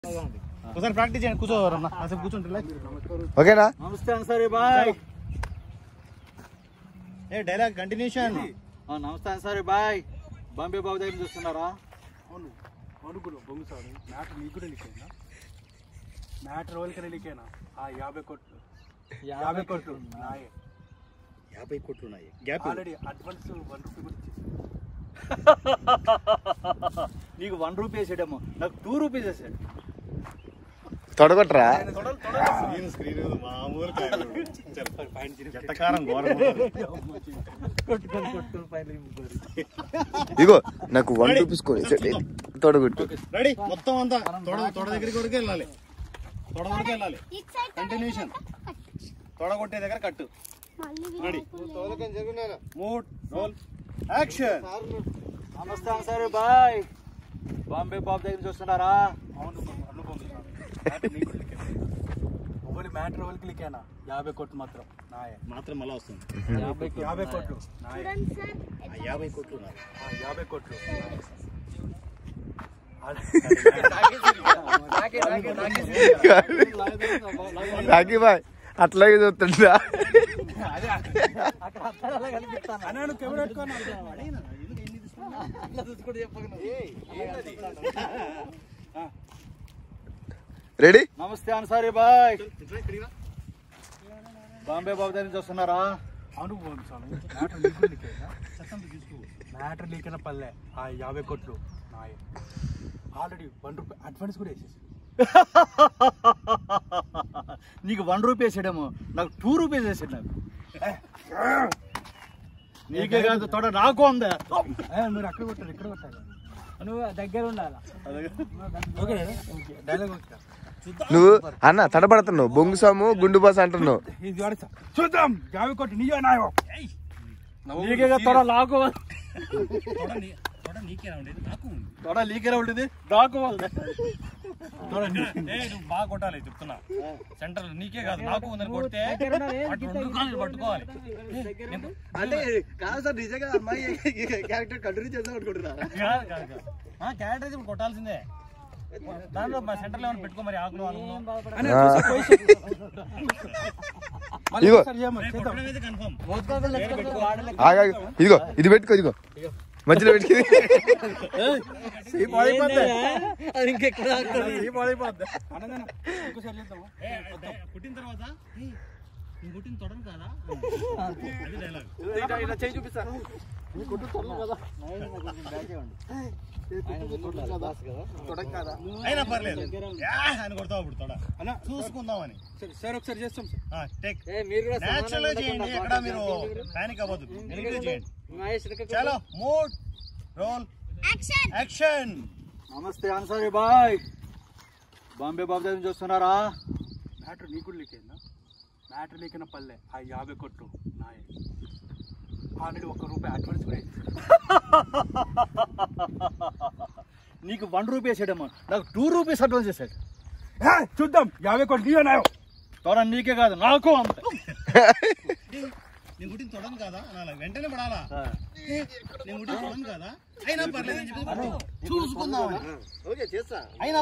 ఒకసారి ప్రాక్టీస్ చేయండి, కూర్చోవరన్నా అసలు కూర్చుంటే ఓకేనా? నమస్తే అన్సారీ బాయ్. ఏ డైలాగ్ కంటిన్యూషన్. నమస్తే అన్సారీ బాయ్. బాంబే బాబు దగ్గర చూస్తున్నారా? అవును అనుకున్నా బొంగు సార్ మ్యాటర్ నీకు కూడా లీకేనా? మ్యాటర్ వాళ్ళకనే లీకేనా? 50 కోట్లు 50 కోట్లు నాయే. 50 కోట్లు ఉన్నాయి. గ్యాప్ ఆల్రెడీ అడ్వాన్స్ 1 రూపీ కూడా ఇచ్చేసాను. నీకు 1 రూపీ వేసాడేమో, నాకు 2 రూపీస్ వేసాడు. తొడగొట్టరా? స్క్రీన్ మామూలు ఎట్టకారం ఘోరం. ఇగో నాకు 1 రూపీస్ తొడగొట్టు. రెడీ మొత్తం అంతా తొడ దగ్గరికి వరకు వెళ్ళాలి. తొడ వరకు వెళ్ళాలి. కంటిన్యూషన్. తొడ కొట్టే దగ్గర కట్టు. Ready mood roll action. నమస్తే అన్సారీ బాయ్. బాంబే బాబు దగ్గర చూస్తున్నారా? అవును అనుకోండి ఒకటి మ్యాటర్ వాళ్ళకి లీకేనా? 50 కోట్లు మాత్రం నాయే. మాత్రం మళ్ళా వస్తుంది. 50 కోట్లు నాయే. 50 కోట్లు ఉన్నాయి. 50 కోట్లు రాకీ బాయ్ అట్లాగే చూస్తుంటా. రెడీ? నమస్తే అన్సారీ బాయ్. బాంబే బాబు దగ్గర చూస్తున్నారా? అనుభవం మ్యాటర్ లీకైన పల్లె 50 కోట్లు నాయే. ఆల్రెడీ 1 రూపీ అడ్వాన్స్ కూడా వేసేసి. నీకు 1 రూపీ వేసాడేమో, నాకు 2 రూపీస్ వేసాడు. నాకు నీకే కాదు తోట నాకు ఉందా? మీరు అక్కడ కొట్టారు ఇక్కడ కొట్టాలి, నువ్వు దగ్గర ఉండాలి. Okay dialogue okay. నువ్వు అన్న తడబడుతున్నావు, బొంగు సాము గుండు బాస్ అంటున్నావు. చూద్దాం 50 కోట్లు నీయో నాయో. నీకే కాదు తోట నాకు తొడ లీకేలా ఉంటుంది. నాకు ఉంది. నువ్వు బాగా కొట్టాలి చెప్తున్నా. సెంటర్ నీకే కాదు నాకు ఉందని కొడితే పట్టుకోవాలి. అంటే కాదు సార్, నిజంగా అమ్మాయి క్యారెక్టర్ కంటిన్యూ చేద్దాం అనుకుంటున్నారా? క్యారెక్టర్ ఇప్పుడు కొట్టాల్సిందే. దాంట్లో సెంటర్ లో పెట్టుకో మరి ఆకులు ఇదిగో కన్ఫర్మ్. ఇదిగో ఇది పెట్టుకో, ఇదిగో మధ్యలో పెట్టుకుంది. పుట్టిన తర్వాత నువ్వు పుట్టిన తొడను కాదా? చూపిస్తాను. అయినా పర్లేదు అని కొడతావు ఇప్పుడు తొడ చూసుకుందామని. సార్ ఒకసారి చేస్తాం సార్. నేచురల్ గా చేయండి, ఎక్కడ మీరు పానిక్ అవ్వద్దు. చేయండి. చలో మూడ్ రోల్ యాక్షన్. నమస్తే అన్సారీ బాయ్. బాంబే బాబు దగ్గర చూస్తున్నారా? మ్యాటర్ నీకు కూడా లీకైందా? మ్యాటర్ లీకైన పల్లె 50 కోట్లు నాయే. ఆల్రెడీ 1 రూపీ అడ్వాన్స్ కూడా వేసేసాడు. నీకు 1 రూపీ వేసాడేమో, నాకు 2 రూపీస్ అడ్వాన్స్ చేశాడు. చూద్దాం 50 కోట్లు నీయో నాయో. తోడ నీకే కాదు నాకు అంత. నేను గుట్టిన తొడను కాదా అనాలి, వెంటనే పడాలా. నేను గుట్టిన తొడను కాదా అయినా పర్లేదు చూసుకుందామని. ఓకే చేస్తా. అయినా